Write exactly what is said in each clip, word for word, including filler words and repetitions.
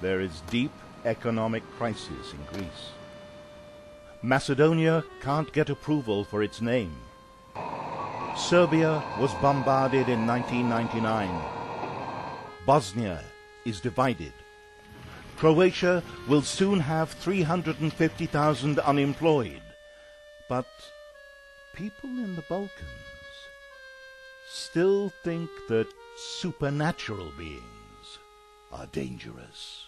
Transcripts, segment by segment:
there is deep economic crisis in Greece. Macedonia can't get approval for its name. Serbia was bombarded in nineteen ninety-nine. Bosnia is divided. Croatia will soon have three hundred fifty thousand unemployed. But people in the Balkans still think that supernatural beings are dangerous.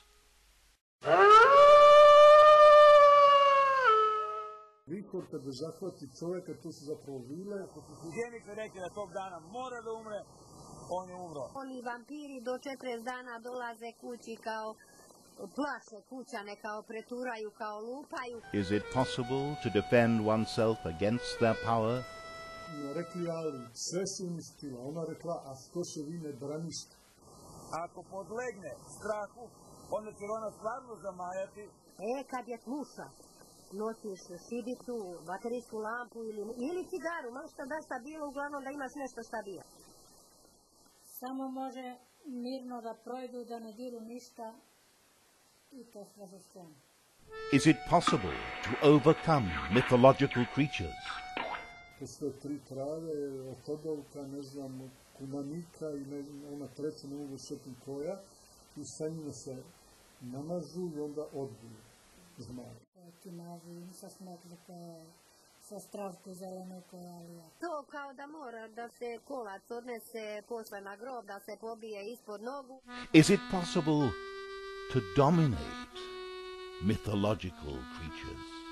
Vikor kada zahvati čovjeka, to su zapravo vile. Higienik se rekli da tog dana mora da umre, on je umro. Oni vampiri do četrdeset dana dolaze kući kao plaše kućane, kao preturaju, kao lupaju. Is it possible to defend oneself against their power? Rekli, ali sve se uništila. Ona rekla, a što se vi ne branište? Ako podlegne strahu, onda će ona stvarno zamajati. E, kad je tmuša, nosiš šibicu, baterijsku lampu ili, ili cigaru, malo šta da šta bilo, uglavnom da imaš nešto šta bija. Samo može mirno da projdu, da ne diru ništa i to sve za scenu. Is it possible to overcome mythological creatures? Postoje tri trave, otodovka, ne znam, kumanika i ne, ona treća, ne mogu šetim koja, i sa njima se namažu i onda odbiju zmaje. Ti mažu sa smetlike, sa stravku zelene koja. To kao da mora da se kolac odnese posle na grob, da se pobije ispod nogu. Is it possible to dominate mythological creatures?